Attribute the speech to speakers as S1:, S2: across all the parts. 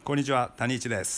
S1: こんにちは、谷一です。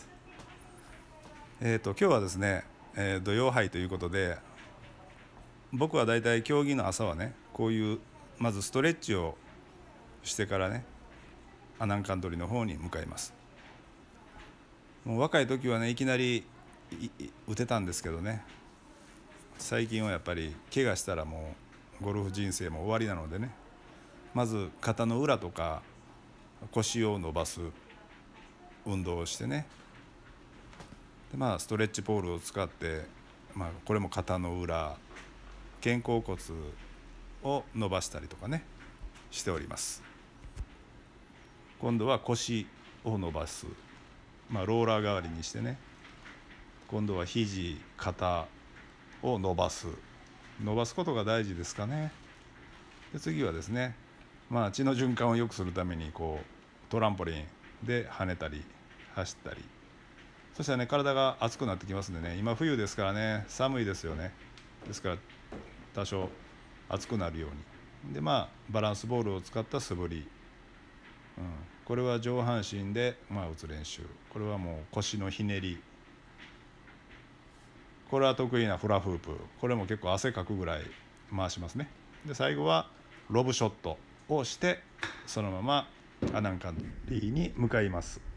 S1: 今日はですね、土曜杯ということで、僕はだいたい競技の朝はね、こういうまずストレッチをしてからね、阿南カントリーの方に向かいます。もう若い時はね、いきなり打てたんですけどね、最近はやっぱり怪我したらもうゴルフ人生も終わりなのでね、まず肩の裏とか腰を伸ばす運動をしてね、でストレッチポールを使って、これも肩の裏、肩甲骨を伸ばしたりとかねしております。今度は腰を伸ばす、ローラー代わりにしてね、今度は肘、肩を伸ばすことが大事ですかね。で次はですね、血の循環を良くするためにトランポリンで跳ねたり走ったり、そしたらね、体が熱くなってきますんでね、今冬ですからね、寒いですよね。ですから多少熱くなるようにで、バランスボールを使った素振り、これは上半身で打つ練習、これはもう腰のひねり、これは得意なフラフープ、これも結構汗かくぐらい回しますね。で最後はロブショットをして、そのまま阿南カントリーに向かいます。